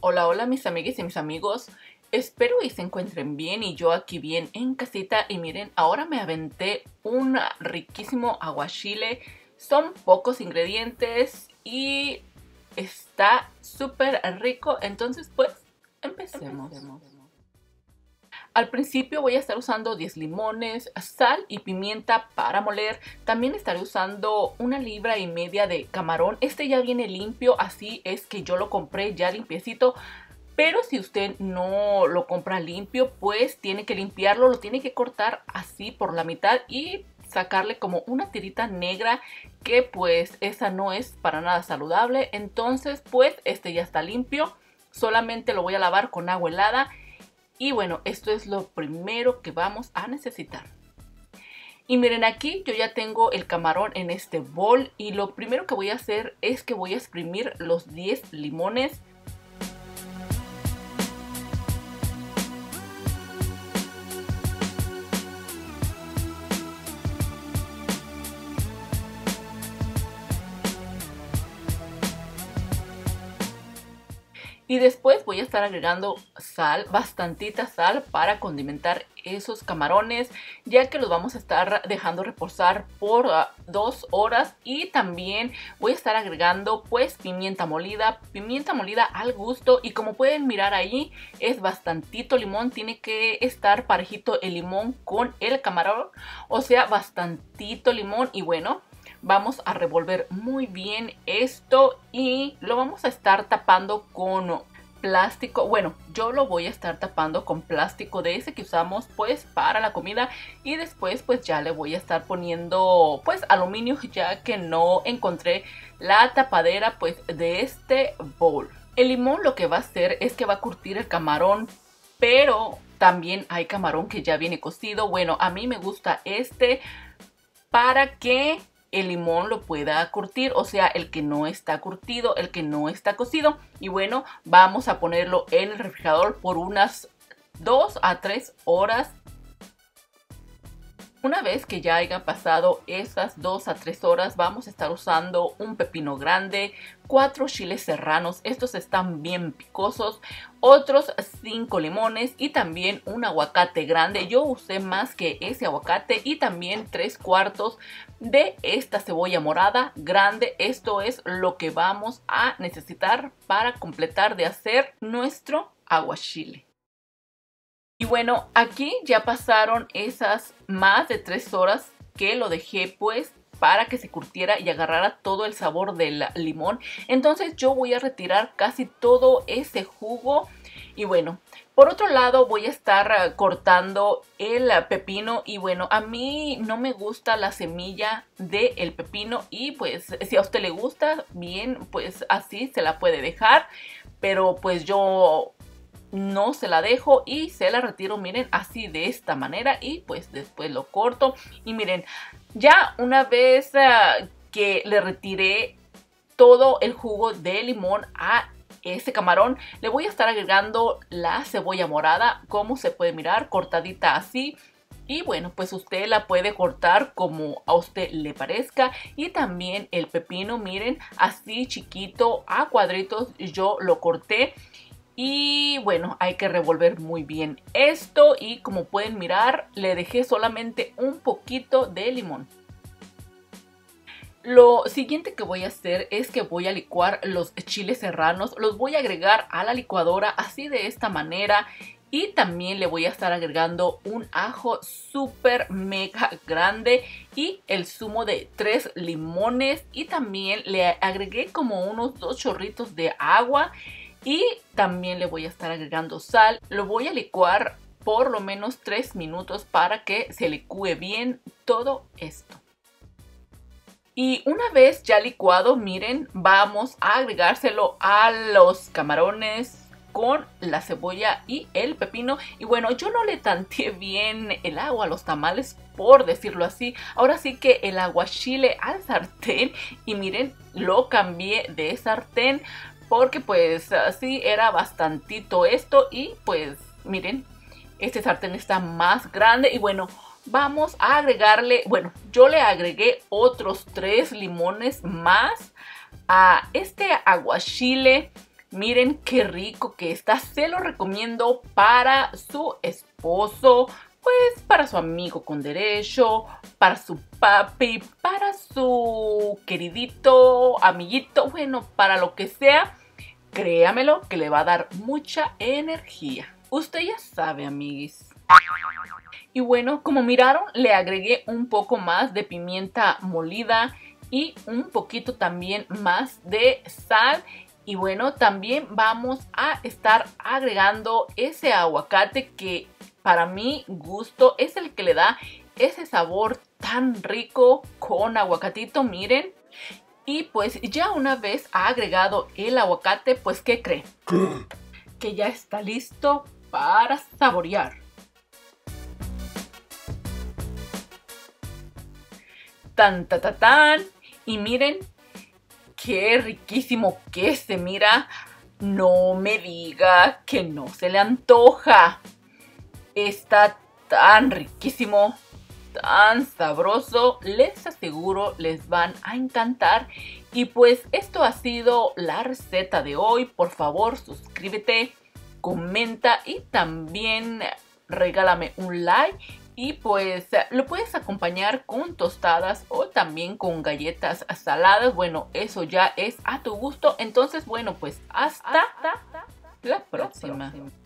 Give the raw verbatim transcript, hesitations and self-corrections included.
Hola, hola mis amigas y mis amigos, espero y se encuentren bien y yo aquí bien en casita. Y miren, ahora me aventé un riquísimo aguachile, son pocos ingredientes y está súper rico, entonces pues empecemos. empecemos. Al principio voy a estar usando diez limones, sal y pimienta para moler. También estaré usando una libra y media de camarón. Este ya viene limpio, así es que yo lo compré ya limpiecito. Pero si usted no lo compra limpio, pues tiene que limpiarlo. Lo tiene que cortar así por la mitad y sacarle como una tirita negra, que pues esa no es para nada saludable. Entonces pues este ya está limpio. Solamente lo voy a lavar con agua helada. Y bueno, esto es lo primero que vamos a necesitar. Y miren, aquí yo ya tengo el camarón en este bol. Y lo primero que voy a hacer es que voy a exprimir los diez limones. Y después voy a estar agregando sal, bastantita sal para condimentar esos camarones, ya que los vamos a estar dejando reposar por uh, dos horas. Y también voy a estar agregando pues pimienta molida, pimienta molida al gusto. Y como pueden mirar ahí, es bastantito limón, tiene que estar parejito el limón con el camarón, o sea, bastantito limón. Y bueno, vamos a revolver muy bien esto y lo vamos a estar tapando con plástico. Bueno, yo lo voy a estar tapando con plástico de ese que usamos pues para la comida. Y después pues ya le voy a estar poniendo pues aluminio, ya que no encontré la tapadera pues de este bowl. El limón lo que va a hacer es que va a curtir el camarón, pero también hay camarón que ya viene cocido. Bueno, a mí me gusta este para que el limón lo pueda curtir, o sea, el que no está curtido, el que no está cocido. Y bueno, vamos a ponerlo en el refrigerador por unas dos a tres horas. Una vez que ya hayan pasado esas dos a tres horas, vamos a estar usando un pepino grande, cuatro chiles serranos, estos están bien picosos, otros cinco limones y también un aguacate grande. Yo usé más que ese aguacate, y también tres cuartos de esta cebolla morada grande. Esto es lo que vamos a necesitar para completar de hacer nuestro aguachile. Y bueno, aquí ya pasaron esas más de tres horas que lo dejé pues para que se curtiera y agarrara todo el sabor del limón. Entonces yo voy a retirar casi todo ese jugo. Y bueno, por otro lado voy a estar cortando el pepino. Y bueno, a mí no me gusta la semilla del pepino. Y pues si a usted le gusta, bien, pues así se la puede dejar. Pero pues yo no se la dejo y se la retiro, miren, así de esta manera. Y pues después lo corto. Y miren, ya una vez uh, que le retiré todo el jugo de limón a este camarón, le voy a estar agregando la cebolla morada, como se puede mirar, cortadita así. Y bueno, pues usted la puede cortar como a usted le parezca. Y también el pepino, miren, así chiquito a cuadritos yo lo corté. Y bueno, hay que revolver muy bien esto. Y como pueden mirar, le dejé solamente un poquito de limón. Lo siguiente que voy a hacer es que voy a licuar los chiles serranos. Los voy a agregar a la licuadora así de esta manera. Y también le voy a estar agregando un ajo súper mega grande y el zumo de tres limones. Y también le agregué como unos dos chorritos de agua. Y también le voy a estar agregando sal. Lo voy a licuar por lo menos tres minutos para que se licúe bien todo esto. Y una vez ya licuado, miren, vamos a agregárselo a los camarones con la cebolla y el pepino. Y bueno, yo no le tanteé bien el agua a los tamales, por decirlo así. Ahora sí que el aguachile al sartén. Y miren, lo cambié de sartén porque pues así era bastantito esto. Y pues miren, este sartén está más grande. Y bueno, vamos a agregarle, bueno, yo le agregué otros tres limones más a este aguachile. Miren qué rico que está. Se lo recomiendo para su esposo, pues para su amigo con derecho, para su papi, para su queridito amiguito, bueno, para lo que sea. Créamelo que le va a dar mucha energía. Usted ya sabe, amiguis. Y bueno, como miraron, le agregué un poco más de pimienta molida y un poquito también más de sal. Y bueno, también vamos a estar agregando ese aguacate que para mi gusto es el que le da ese sabor tan rico con aguacatito, miren. Y pues ya una vez agregado el aguacate, pues ¿qué creen? Que ya está listo para saborear. Tan, ta, ta, tan. Y miren qué riquísimo que se mira. No me diga que no se le antoja. Está tan riquísimo, tan sabroso. Les aseguro les van a encantar. Y pues esto ha sido la receta de hoy. Por favor, suscríbete, comenta y también regálame un like. Y pues lo puedes acompañar con tostadas o también con galletas saladas. Bueno, eso ya es a tu gusto. Entonces, bueno, pues hasta la próxima.